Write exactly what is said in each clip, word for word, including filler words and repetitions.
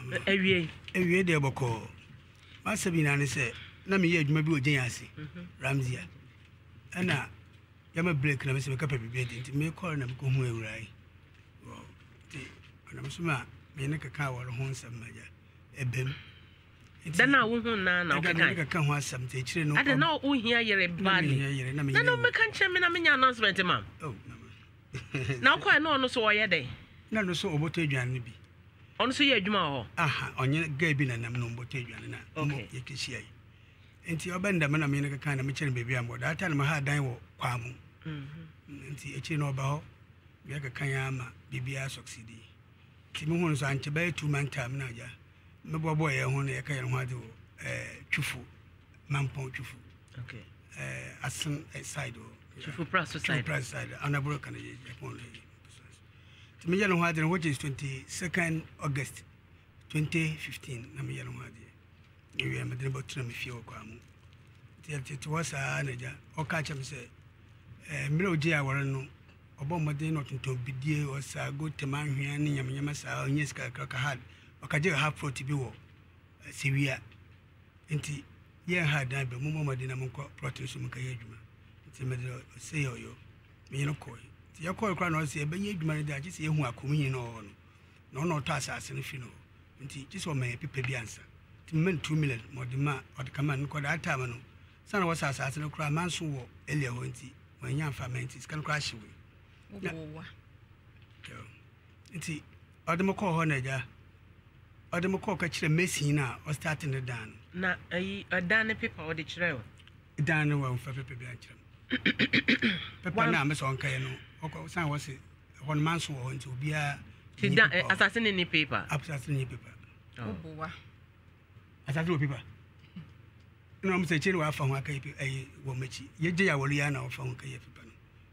Ewie. Ewie de boko. Masabi na ne se na me ye adwuma bi ogyan ase. Ramzia. Ana yama break na me se me kapa bibi enti me call na me ko hu awurai. Wo. Ti ana me so ma me ne kaka wo ho nsam maja. Ebem. Dan na wo hu na na o kaka. Dan kaka ho asam te kire no. Ada na wo hia yere bali. Na me no me kan che me na me nya announcement ma. Oh. Na ko na ono so wo ye dey. Na no so oboto adwan bi. Ono so ye adwuma ho. Aha, onye ga bi na nam no oboto adwan na. Okay. Ye kesi ai. Enti obenda me na me ne kaka na me kire bebi ambo. Da ta na ma ha dan wo kwamu. Mhm. Enti e kire no ba ho. Ye kaka ya ama bibia succeed. Ti me hu so anche ba two man time na ja. Me bobo ye hu na ye ka ye ho ade wo eh twufu. Mampon twufu. Okay. Eh asen side wo. Twufu press side. Press side. Anabro kana ye Japan. To me yellow had which is twenty-second August twenty fifteen. Na me yellow had you are Madrid about to me feel quam. It was a naja or catch him say, Milo Jia were no, about my day not into be dear or a good to man here and Yamasa or Yeska Cracker had, or Kaja have for to be war. Severe. Inti, ye had died, but Mumma Dinamonco, Proteus Mukayajuma. It's a matter of say or you, me no coy. Ya call crown or say, but ye adwuma da just ye hu akomi no no no to asase no fi no nti just o me pepe bi ansa ti men two million mo de ma o de kama no ko da time no sana was asase no kra man so wo elia ho nti wanya amfa man nti skan kra hyewe wo nti o de mo call ho na ja o de mo call ka kire mesin na o starting the dan na ayi dan paper o de kire o dan no wa mfa pepe bi an kire pepe na me so on kai no okay, san was one man so on to be a assassin in paper. Assassin in paper. Oh, boy. Assassin paper. No, I'm saying, I found a woman. Ye jay, I will yana or found a paper.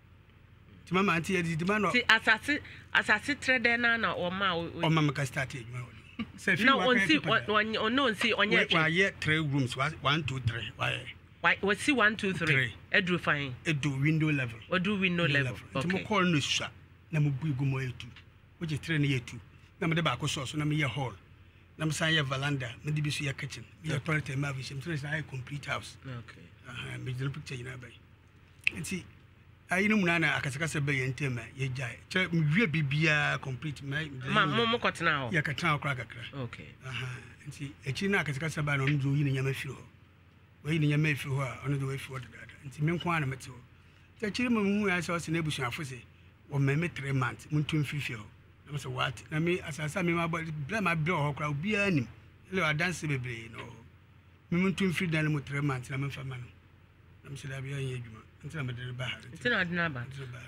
To my auntie, the demand of assassin, assassin trader or ma or mamma started. No one see one or no see on your three rooms, one, two, three. Why? Why was see one, two, three? Edu fine. Edu window level. Or do window level. Okay. Call no shot. Namu Gumo two, which is three year two. Number the back sauce, number your hall. Number Saya Valanda, maybe see a kitchen. Your toilet and Mavis, and three a complete house. Okay. Uh, make the picture in a bay. And see, I know Nana, I can say bay and Tema, ye jai. Will be a complete mamma cut now. Yakatan cracker. Okay. Uh huh. And see, a china can say about on doing Yamafio. Waiting your may for her on the way for that. And see, Menkwana Metso. The children who I saw in Nebuchadnezzar Fussy, or maybe three months, Muntun Fifio. I was a what? I mean, as I saw me, my body, my blow, crowd be any. I dance a baby, no. Muntun Free Daniel three months, I'm a family. I'm still a young until I'm a little bad. It's not number.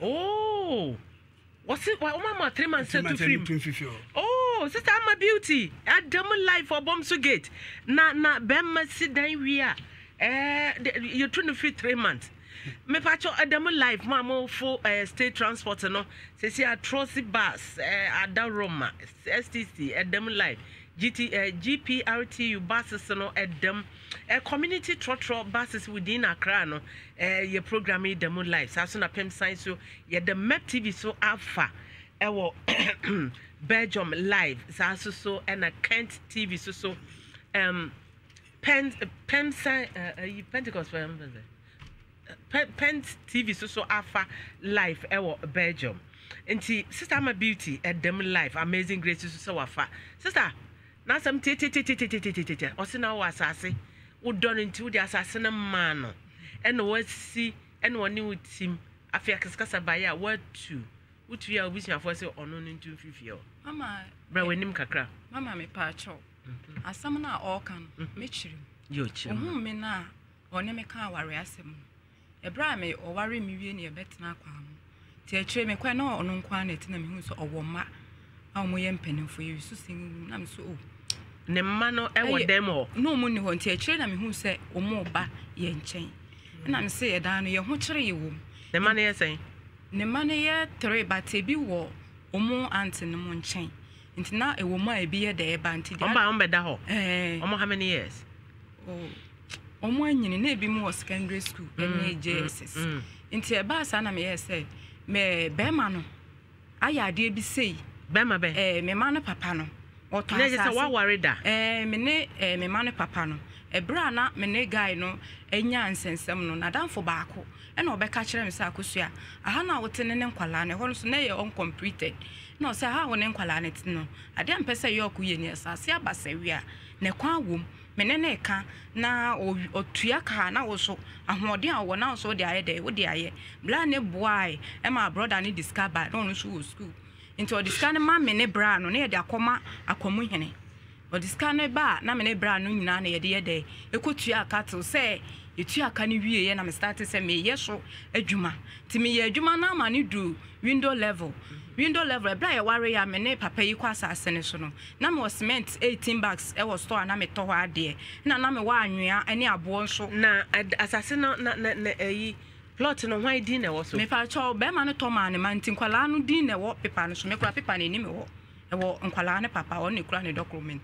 Oh, what's it? Why, Mamma, three months to Fifio. Oh, sister, I'm a beauty. I double life for bombs to get. Na, na, Bemma sit down, we are. Eh, you're trying to fit three months. Me pacho Adamu life, mama for state transport no. Say see atrocity bus, eh, Ada Roma, S T C, Adamu life, G T, uh, G P R T U buses no Adam, eh, community trotro buses within Accra no. Eh, your program Adamu life. Sasuna Pem Science so yeah the Map T V so alpha. Ewo Belgium live. Sasu so and a Kent T V so so um. Pen pen uh Pentecost for Pen T V so so alpha life ewo Belgium. Enti sister my beauty at them life amazing grace so so afa. Sister, na some t t t t t t t t. Osi na wa asase. Wo don into the assassin man no. And what see and one new team afia kaskasa baya what two. What we are wishing for say ono into fifio. Mama, bra wenim kakra. Mama me pa cho. Asam na all kan mechiri yo chi ohun me na one me kan aware asem e bra me o ware me wie ne e betena kwa mu ti a kire me kwa na ono nkwa na etina me hu so owo ma a mo ye mpanimfo ye su sin na me so o ne mma no e wo dem ho no mu ni ho ti a kire na me hu se o mo ba ye nchen na me se ye da no ye ho kire ye wo ne mma ne ye sen ne mma ne ye three but e bi wo o mo aunt ne mo nchen nti na e wo ma e bi ye da e ba nti dia omba omba da ho eh omo how many years oh omo anyini na e bi mu secondary school N J S S nti e ba sa na me ye say me be ma no aya ade bi sei be ma be eh me ma no papa no oto na je say wa worry da eh me ne eh me ma ne papa no ebra na me ne guy no enya nsensem no na danfo baako e na obeka kire me say akosua aha na wote ne ne nkwala ne ho so na ye uncompleted na say ha wo ne nkwala ne ti no ade ampese ye okuye ni asase abasawi a ne kwa wom me ne ne ka na otua ka na wo so ahoden a wo na so de aye de wo de aye bla ne boy e ma brother ne discover no no so wo school into o discover ne ma me ne bra no na ye de akoma akomu hene o discover ne ba na me ne bra no nyina na ye de ye de ekotua ka to say etua ka ne wie ye na me start say me ye so adwuma ti me ye adwuma na ma ne du window level window level bra ye ware ya me ne papa yi kwa asase ne so no na me cement eighteen bags e was store na me to hɔ ade na na me wa anwea ene abo nso na asase no na na eyi plot no hwan din na wo so me pa cho be ma ne to ma ne man tin kwala no din na wo paper no so me kura paper ne ni me wo e wo nkwala ne papa wo ne kura ne document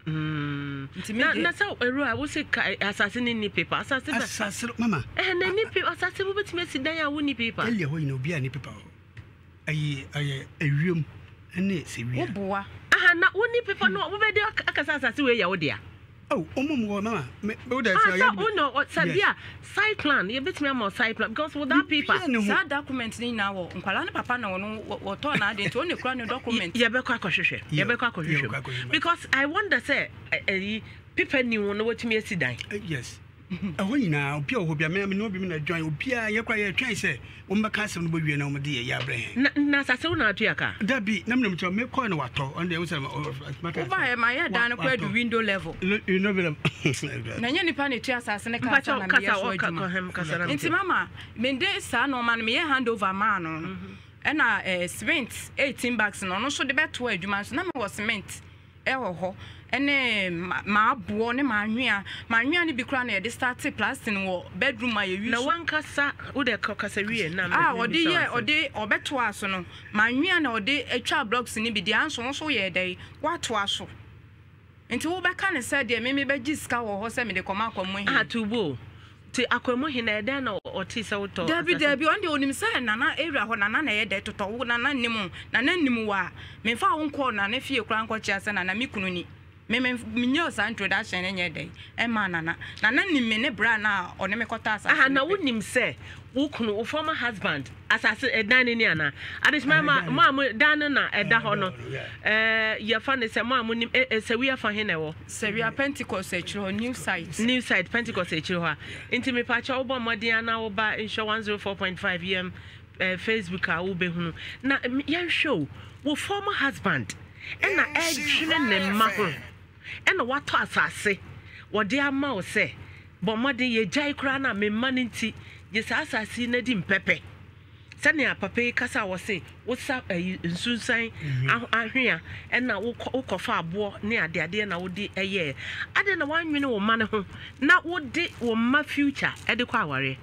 mm na na so eru a wo se asase ne ni paper asase ba asase mama eh na ni paper asase wo betime si dan ya wo ni paper ele ho ina obi a ni paper ayi ayi ewiem ene se wi oboa aha na wo ni paper no wo be de akasa asase we ya wo dia oh omom go mama me wo da say ya oh no sabia side plan you betime am side plan because with that paper that document ni na wo nkwala ne papa na wo wo to na ade to ne kura ne document ye be kwa kwahwehwe ye be kwa kwahwehwe because I wonder say eh paper ni wo no wotime asi dan yes aho nyina obi a ho bia me no bi me na join obi a ye kwa ye twan se wo mbeka asem no bo wie na wo de ye ya abraham na na sase wo na atua ka da bi na me me ko na wato on the usem matter over e ma ye dan ko adu window level you know be na nya nipa ne tua asase ne ka sa na me ye so adwuma nti mama me de sa no ma me ye hand over ma no e na cement eighteen bags no no so de beto adwuma so na me was cement e ho ho ene ma abo ne ma anwea ma anwea ne bi kura na ye de start plastic wo bedroom a ye wi na wankasa wo de kasa wie na ah odi ye odi obeto aso no ma anwea na odi atwa blocks ni bi de anso so ye dai wato aso enti wo be ka ne se de me me be giska wo ho se me de koma akomo hi ah tubo ti akomo hi na ede na oti se wo to dabi dabi on de onim se na na area ho na na na ye de toto wo na na nim na na nim wa me fa wo nko na na fie kura nko chia se na na mikunu ni me me minyo sa introduction enye dey e ma nana nana nim me ne bra na one me kota asa aha na wonim se wo kunu wo former husband asase edan ni ana adishma ma ma dan na eda ho no eh ya fa ne se ma nim se wi afa he na wo se wi Pentecost e chiro new site new site Pentecost e chiro ha inti me pa cha wo bo modern na wo ba insure one oh four point five E M Facebook a wo be hunu na yan show wo former husband and na edwene ne ma ho ena wato asase wode ama wo se bo mode ye jai kra na me maninti ye sa asase na di mpepe sane a papa kasa wo se wo sa nsunsan ahwea ena wo kofa abo ne ade ade na wo di eye ade na wanwene wo ma ne ho na wo di wo ma future e de kwa aware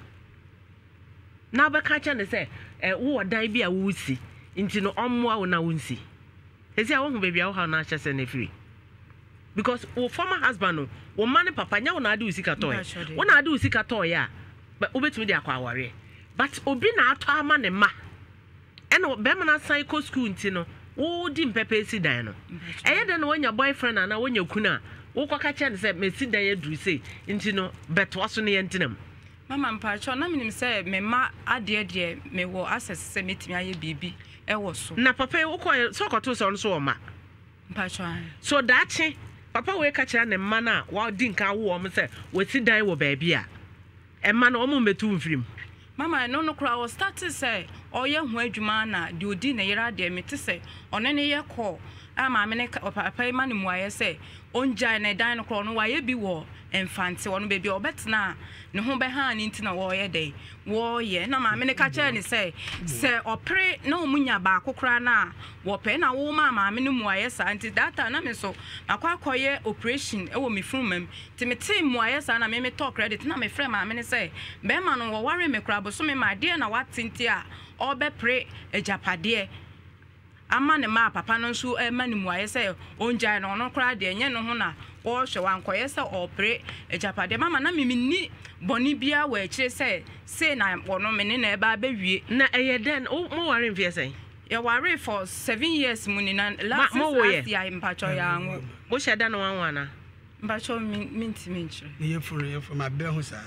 na ba ka cha ne se wo dan bi a wo si nti no ommoa wo na wo nsi ezi a wo hu baby a wo ha na achese na free because wo former husband no wo man papa nya wo na ade usika toy wo na ade usika toy a but obetumi de akwa aware but obi na ato ama ne ma ena be ma na san ko school nti no wo di mpepe si dan no eye de no wonya boyfriend na wonya kuna wo kwaka che ne se me si dan aduru se nti no beto aso ne yentinam mama mpacho na minim se me ma ade de me wo access se metimi aye bibi e wo so na papa wo ko so koto so no so o ma mpacho so dachi papa we ka kira ne mma na wa di nka wo om se we si dan wo baabi a e ma na o mu metu mfirim mama no no kra was start say oye hu adwuma na de odi na yera de mete say one ne ye call ama me ne papa ma ne mu aye say onja na dan no kra no wa ye bi wo enfante wono bebi obetna ne ho be ha ni ntina wo ye dey wo ye na ma me ne ka kire ni say se opre na omunya ba akokra na wo pe na wo ma ma me ne mu aye sa anti data na me so akwa akoye operation e wo me frumam ti me team mu aye sa na me me talk credit na me frame ma me ne say be ma no wo ware me kra bo so me ma de na watinti a obe pre ejapade ama ne ma papa no so e ma ne mu aye say onja na ono kra de enye no ho na wo hwe wan koye se opre ejapade mama na mimi ni boni bia wa kire se se na wono me ne na e ba ba wie na eye den mo ware mfie sen ya ware for seven years muni na last last year mpacho ya ngo wo sheda no wan wana mpacho minti minchire ye furu ye furu ma bre ho sa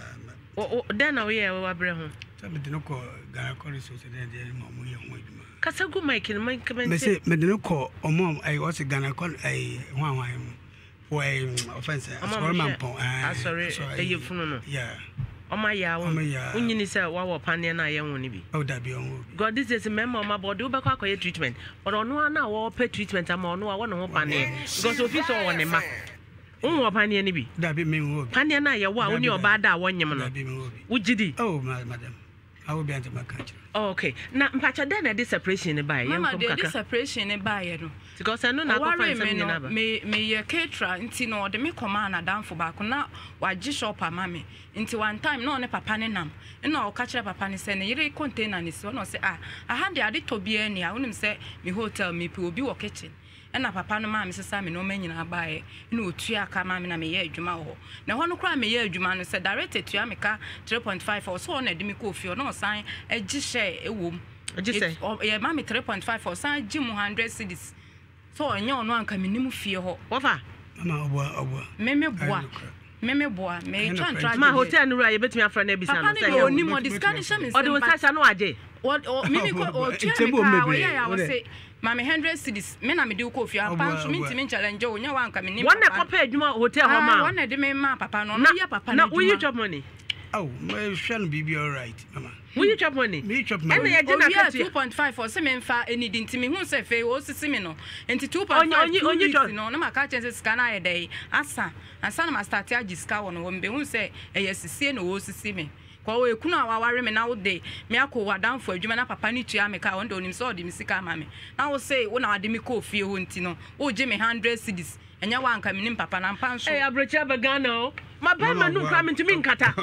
o den na wo ye wa bre ho so me dino ko gara ko resource den de mo mo ye ho aduma kasagu mic no man ka me say me dino ko omo ai o se gana ko ai ho ho wo ai offense asori man pon ah sorry e ye funu no yeah Oma ya wo unyini se wa wo pane na ye woni bi o da bi on God this is member oma body be kwa kwa treatment but ono na wo pay treatment ama ono wa no ho pane because ofi so wo ne ma unwo pane ni bi da bi me wo pane na ye wo oni oba da wo nyem no ugidi oh madam I will be ante makachi oh okay na mpacha den na this separation ni bai yem kom kaka this separation ni bai no because I know na go find something na ba me me ye caterer nti no de me command adamfo ba ko na waji shop ama me nti one time no ne papa ne nam na o ka kire papa ne se ne yire container ni se no se ah aha de ade to bia ni a wonim se me hotel me pe obi wo kitchen na papa no ma me sesa me no manyina baaye na otu aka ma me na me ye adwuma ho na ho no kra me ye adwuma no se direct etua me ka three point five or so na de me ko fie no san agi share ewom agi say ye ma me three point five or san agi mu one hundred cedis so onye ono anka me nim fie ho wofa mama obo obo me me boa me me boa me twan try ma hotel no ra ye betimi afra na bisa no say ye oni mo discussion me o de won no age o me me ko o tia me ka o ya ya wo say mama one hundred cedis me na me de ko fia pa so minti me challenge o nya wan ka me nim won na ko pa adwuma hotel ho ma won na de me ma papa no no ya papa na we you chop money oh my friend be be all right mama we you chop money me chop money and ya gina ka two point five for se me mfa eni di ntimi hu se fe o sisi me no enti two point five no na maka chance sika na yedai asa asa na ma start agi sika won wo mbe hu se eye sisi na o sisi me kwa we kunu awaware me na wo de me akọ wadanfo adwuma na papa ni tua me ka won de onim so de me sika ma me na wo say wo na wade me ko fie ho nti no wo je me one hundred cedis enya wa anka me nim papa na mpa nso eh abrocha bagana o ma ba ma nu kra me ntimi nkata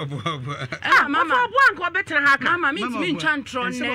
ah mama bo anka obetena ha ka mama me ntimi ntwa ntro ne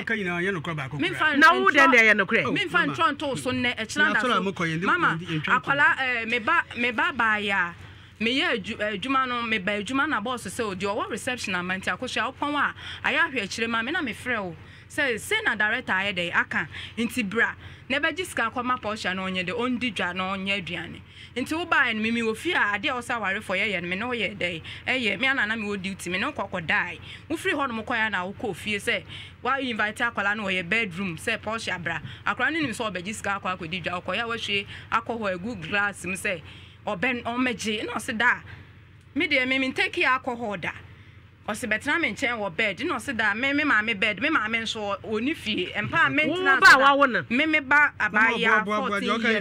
na wo de de ye no kre me mfa ntro nto so ne e kira da so mama akwala eh me ba me ba ba ya me ye adwuma no me ba adwuma na boss say odi o reception amanti akosha opon a aya hwe akire ma me na me frɛ o say say na director aye dey aka nti bra na be giska kwama portion no onye de ondi dwa no onye aduane nti wo ba en mimi wo fi a ade o sa ware for ye ye me no ye dey eye me ana na me wo duty me no kokko die wo free ho no koya na wo ko fie say wa invite akwala no ye bedroom say portion bra akwala ni nim so be giska akwa akodi dwa koya wa hwe akọho egu glass m say oben o meje no se da me de me me take ya alcohol da o se betra me nchen wo bed no se da me me ma me bed me ma me nso oni fie empa maintenance ba wa wo na me me ba abaya fourteen years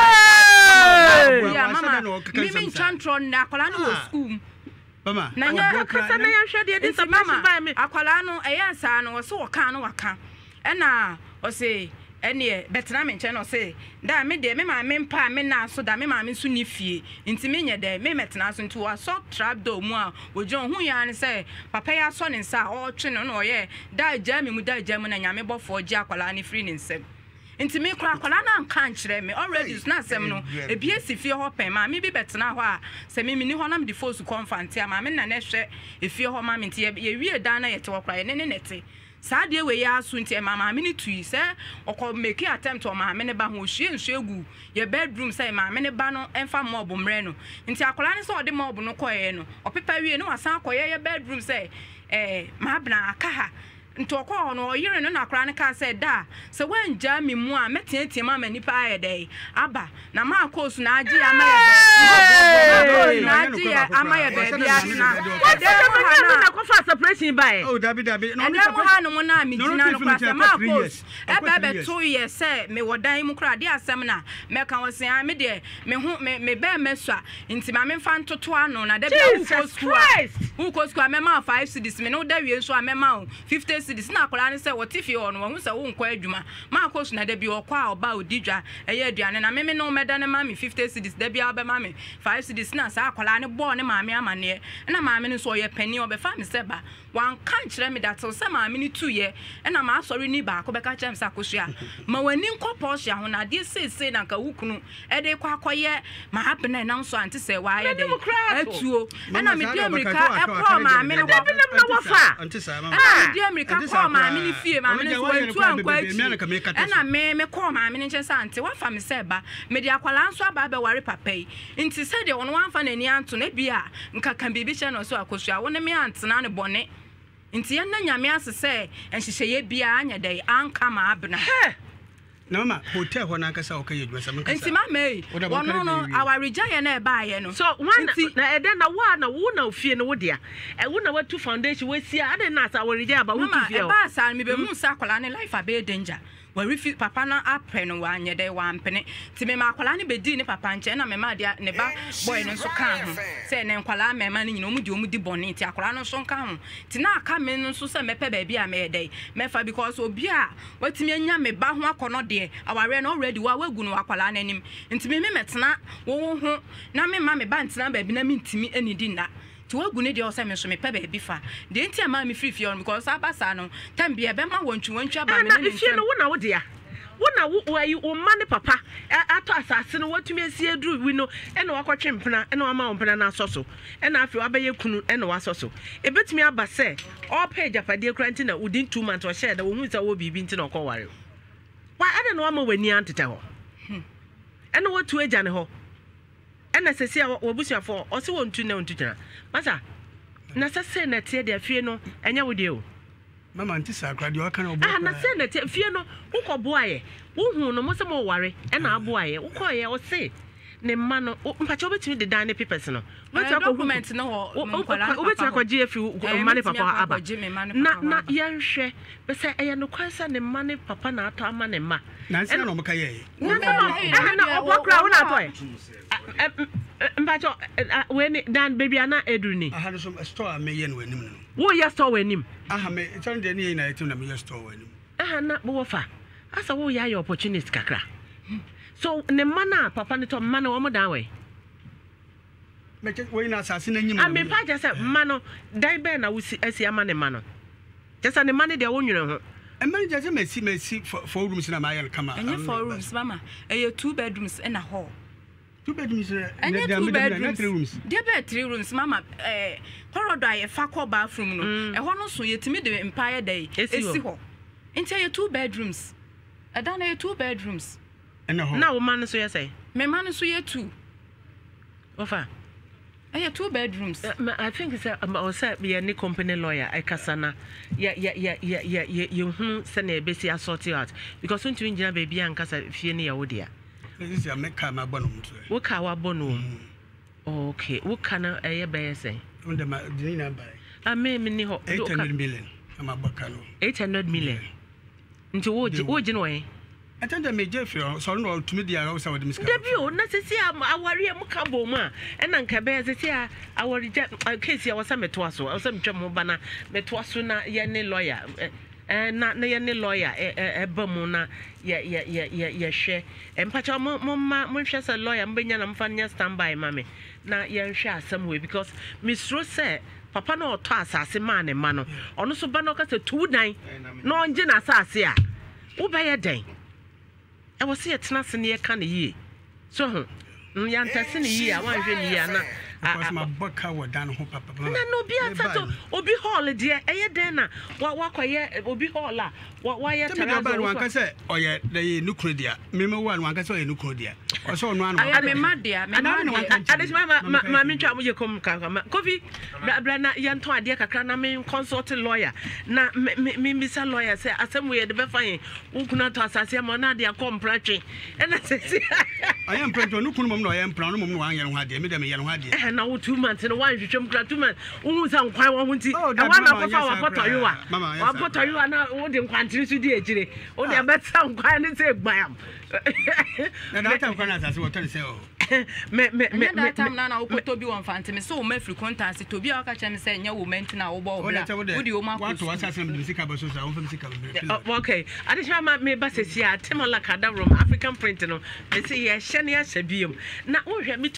ya mama me me chantron na akola no school mama na ya kasa na ya hwede de mama akola no eya sa no so wo kan no waka e na o se ene betra me nche no se da me de me ma me mpa me na so da me ma me so ni fie nti me nye de me metena so nti wa so trap do mu a ojon hu ya ne se papa ya so ne nsa o twe no no ye da ja me mu da ja mu na nya me bofo ji akwala ne free ne nsem nti me kra akwala na nka nkyere me already na asem no ebi esi fie ho pen ma me bi betena ho a se me ni ho na me de force confront ma me na ne hwe efie ho ma me nti ye wie dan na ye te wo kra ye ne ne nete Sadia we ya sunti mama me ni tui se okọ make attempt o mama me ne ba ho hwie nhwe egu ye bedroom say mama me ne ba no emfa mob mre no nti akola ne so ode mob no koye no opepa wie no wasan koye ye bedroom say eh ma bna aka ha nti okọ no oyire no na akola ne ka say da se wanja me mu a metietie mama nipa aye dey aba na ma akosu na agi ama ye be na agi ama ye be bia na na ko fa separation by oh dabi dabi no ni separation no na me gina no kwase ma akosu e be be two years say me wodan mu kra de asem na me ka wo se me de me hu me me be mesua nti ma me fa ntoto ano na da bia ukosu ukosu a me ma five cedis me no da wie so a me ma fifty cedis na akola ne say what if you ono wo say wo nkwa adwuma ma akosu na da bia okwa oba odidwa eye aduane na me me no meda ne ma me fifty cedis da bia ba ma me five cedis na sa akola ne bo ne maame amane na maame no so ye pani obefa me seba wan kan kire me that so maame ni tu ye na ma asori ni ba ko beka kire me sa kosua ma wani nkopɔ hye ho na de sese na ka wukunu e de kwa akoye ma happen na nan so ante se wa ye de atuo na me de America e ko maame no de bi na wafa ante sa ma ah de America ko maame ni fie maame no so antu ankwa achi na me me ko maame ni nche sa ante wafa me seba me de akwala nso aba be ware papa yi nti se de ono wanfa na ni anto na bia nka kan bibi che no so akosua wo ne me antena ne bone nti ya na nyame asese enhyehyeye bia anya dai anka ma abna na mama hotel ho na nkasa okaye dwasa menka nti mama yi wono no awarija ye na eba ye no so one na ede na wa na wo na ofie no wo dia e wo na watu foundation we sia ade na asa awarija aba wo tu fie o eba sa me be mu sa akola ne life abe danger we papa na apre no wa anye dai wa mpene ti me ma akola ne be di ne papa nche na me ma dia ne ba boy no so kan ho se ne nkwala me ma ne nyina omu di omu di boni ti akola no so kan ho ti na aka me no so se me pe ba bia me dai me fa because obi a watimi anya me ba ho akono de aware no already wa wagu no akola na nim nti me me metena wo ho na me ma me ba ntena ba bi na me ntimi anidi na ti wagu ne de o se me so me pe ba bi fa de nti ama me free free because abasa no tam bia be ma wontwu wontwa ba me ne fie no wo na wo dia wona wo wo ma ne papa ato asase no watumi asie duru wi no e na wakɔtwe mpena e na wama mpena na asoso e na afi wabɛyɛ kunu e na wasoso e betumi aba se all page afade kranti na within two months o share da wo hu sa wo bibi nti na ɔkɔware wa ade na wama wani antete ho e na watu agya ne ho e na sesi a wobusuafo o se wontu na wontu gyina masa na sese na tie de afie no enya wo de o mama anti sakra de waka na obo ah na se na tie fie no ukɔboaye wo hu no mo se mo ware e na aboaye ukɔye o se ne ma no mpacha obetumi de dan ne papers no wetu document no ho obetumi akɔgye afi ma ne papa aba na na yɛnhwɛ be se eye no kwansa ne ma ne papa na ato ama ne ma na nse na omka ye na na obokra wo na ato mpacha we ni dan baby ana eduru ni aha no so store me ye no anim no wo ye store wanim aha me turn de ni na etim na me ye store wanim aha na wo fa asa wo ya your opportunity kakra so ne mana papa ne to mana wo mo dan we me che wo ina asase na nyim a me pa je se mano dan be na wo si asi ama ne mano je se ne mane de wo nwere ho e man je se mesi mesi four rooms na ma ye kama enye four rooms mama e two bedrooms and a hall two bedrooms and two bedrooms three rooms there be three rooms mama eh corridor ye fa ko bathroom no e ho no so yetimi de empire day esi ho nti ye two bedrooms e dan ye two bedrooms and a hall na wo man so ye say me man so ye two ofa eh two bedrooms uh, I think it's a o say be any company lawyer I kasana ya ya ya ya ya you hu say na be see sort out because when you ngina baby an kasa fie ne ya wo dia this is a make my bono wo ka wa bono okay wo kana eye be say unda ma dina buy a me me ni ho eight hundred million am abaka no eight hundred million nti wo wo gine wo atenda me Jeffrey so no to me dia wo say wo demiska debut na sesi aware am ka bom a ena nka be sesi a aware case ya wo say meto aso wo say metwa mo bana meto aso na ye ne lawyer eh na na ye ne lawyer e ba mu na ye ye ye ye hwe empacha mo mo ma mo hwe say lawyer mbenya na mfa nya standby mame na ye hwe asem we because misro say papa na oto asase ma ne ma no ono so ba no ka say two dan no onje na asase a wo ba ye den I was here tonight in the can ye. So, Yantasi ye, I want you because my bucker were done ho papa. No, no, be a tattoo, or be hall, dear, eh, dena, what walk or ye, or be hall, what why you tell me one can say, or yet the nuclear, Mimo one, one can say nuclear, or so one. I am a mad dear, and I just my mammy trouble you come, coffee, Brana Yanto, dear Cacana, consulted lawyer. Now, me, Miss a lawyer say, as some way the befine, who could not toss as a monadia come preaching. And I say, I am pregnant, no cum, no, I am proud of one young lady, Madame Young lady. And now two months in a while, you come two months. Who sound quite one to oh, one of our photo you are. Mamma, I put you are now wouldn't continue to do it. Only a better sound quite and say, bam. And I can't say what I say. Me, me, me, that time now, I to be one phantom. So, my frequency to be a catch and say, no woman to now. Would you want to answer some music about so? Okay, I just have my buses here, Timolaka room, African printing. They say, yes, Shania Sabium. Now, we have me.